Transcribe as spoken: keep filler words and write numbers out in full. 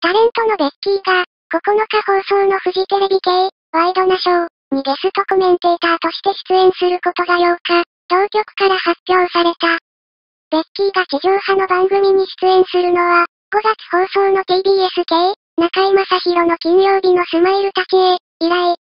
タレントのベッキーが、ここのか放送のフジテレビ系、ワイドナショーにゲストコメンテーターとして出演することがようか、当局から発表された。ベッキーが地上波の番組に出演するのは、ごがつ放送の ティービーエス 系、中居正広の金曜日のスマイルたちへ、以来、